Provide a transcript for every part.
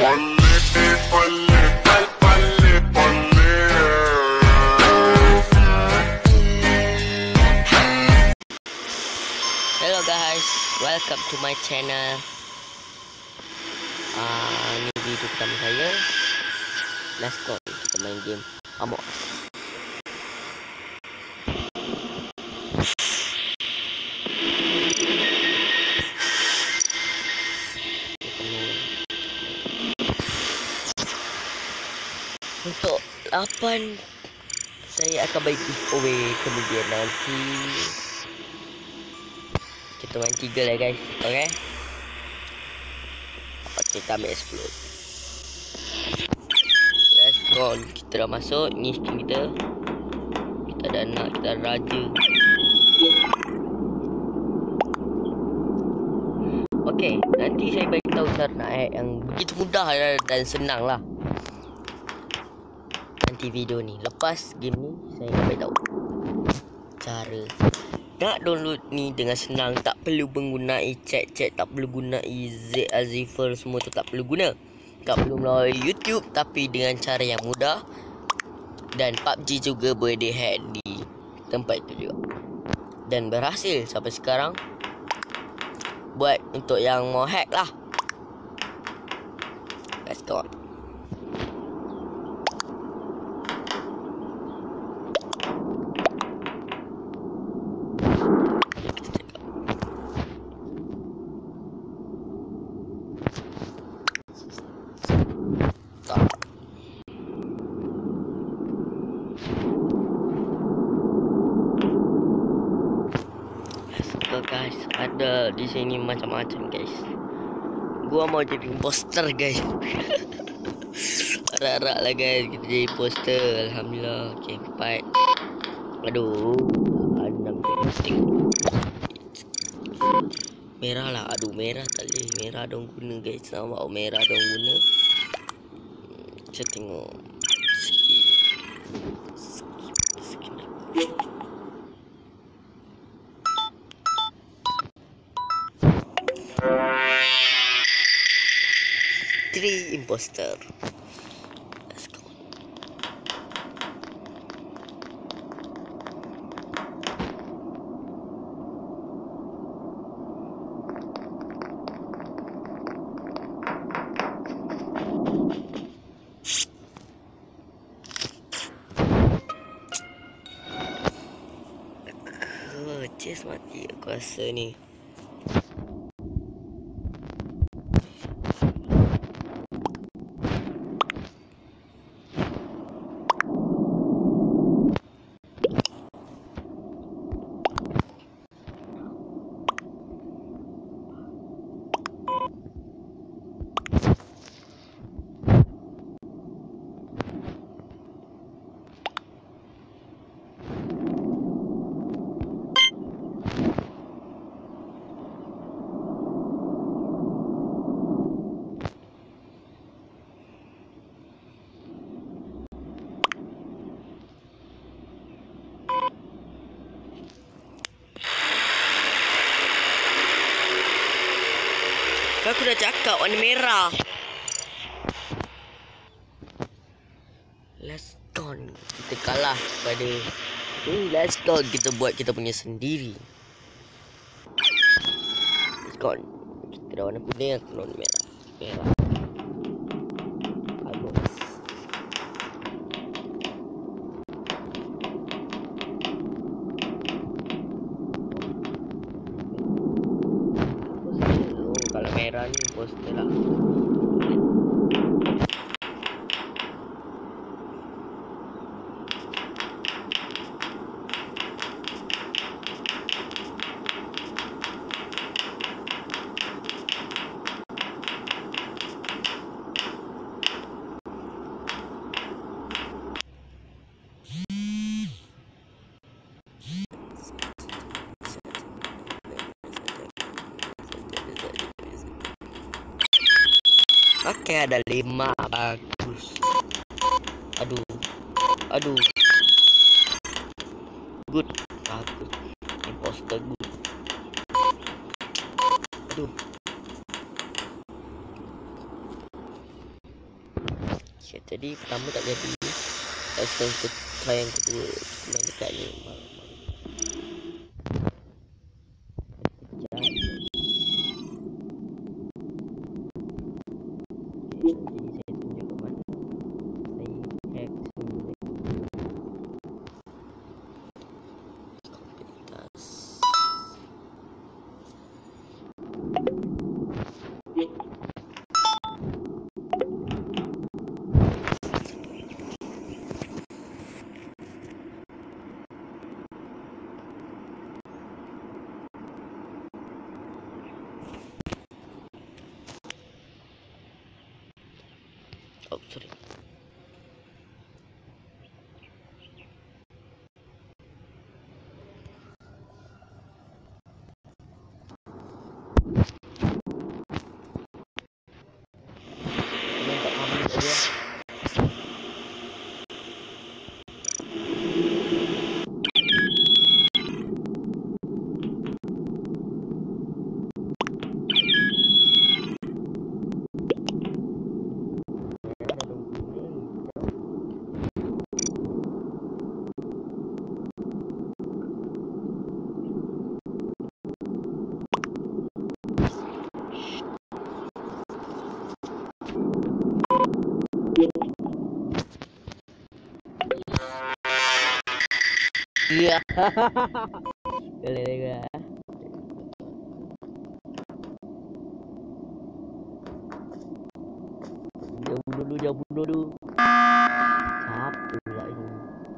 Hello guys, welcome to my channel. Ini video pertama saya. Let's go, kita main game Among Us. Untuk 8 saya akan bagi giveaway, kemudian nanti kita main 3 lah guys. Okay, kita ambil explode. Let's go. Kita dah masuk. Ni skin kita. Kita dah nak, kita dah raja. Okay, nanti saya bagi tahu cara nak hack yang begitu mudah dan senang lah. Nanti video ni, lepas game ni saya akan bagi tahu cara nak download ni dengan senang. Tak perlu menggunakan chat, tak perlu guna Zipper, semua tu tak perlu guna. Tak perlu melalui YouTube, tapi dengan cara yang mudah. Dan PUBG juga boleh dihack di tempat itu juga. Dan berhasil sampai sekarang. Buat untuk yang mau hack lah. Let's go. Guys, ada di sini macam-macam guys. Gua mau jadi imposter guys. Harap-harap lah guys kita jadi imposter. Alhamdulillah. Okay, fight. Aduh, ada penting. Merah lah. Aduh, merah tak boleh. Merah dong guna guys. Nampak merah dong guna. Kita tengok skin aku. 3 imposter. Let's go. Chase mati aku rasa ni. Aku dah cakap warna merah. Let's go. Kita kalah pada let's go. Kita buat kita punya sendiri. Let's go. Kita dah warna kuning, aku warna merah. Merah. Bagus. Kalau merah ni poster lah. Okey, ada 5. Bagus. Aduh. Good. Bagus. Imposter good. Aduh. Okay, tadi pertama tak jadi. Sekarang kita try yang kedua. Main dekat ni. Oh, sorry. Nampak kami saja. Iya. Boleh. Jauh dulu. Satu lah ini.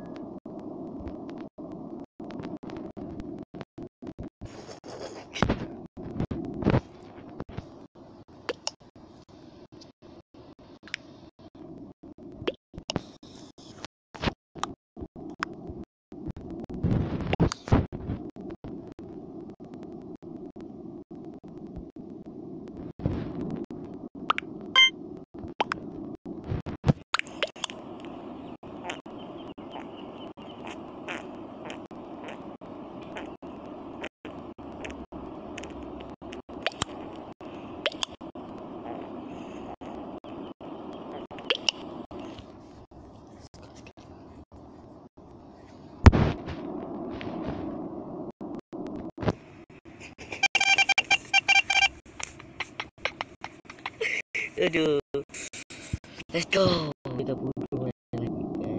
Aduh. Let's go. Kita bodoh lagi guys.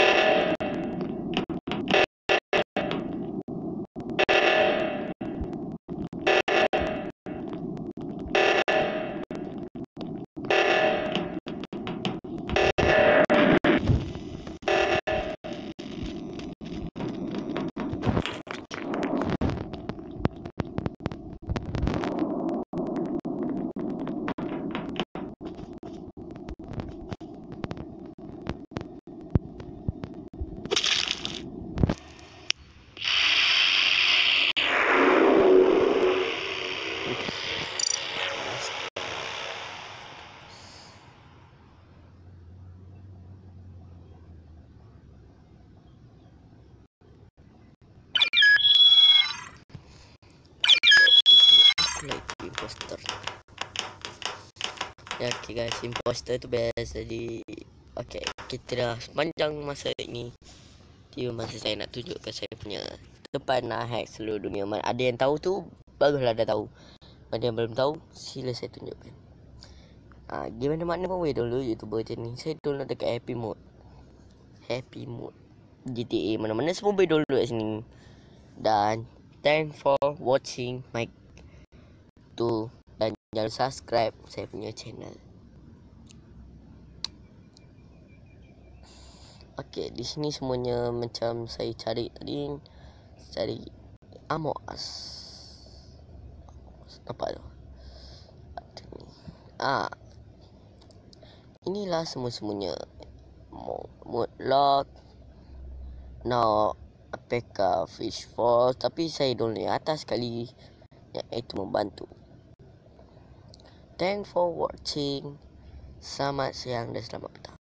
Imposter. Ya, okay guys, imposter tu best. Jadi okay, kita dah sepanjang masa ni tiba masa saya nak tunjukkan saya punya depan nak hack seluruh dunia. Ada yang tahu tu baguslah dah tahu. Ada yang belum tahu, sila saya tunjukkan. Gimana makna pun boleh download YouTuber macam ni. Saya download dekat happy mode GTA, mana-mana semua boleh download kat sini. Dan thanks for watching my tu, dan jangan subscribe saya punya channel. Okay, di sini semuanya macam saya cari tadi, cari Among Us. Nampak tu? Inilah semuanya mode lock, no APK fish force, tapi saya download atas sekali yang itu membantu. Thanks for watching. Selamat siang dan selamat petang.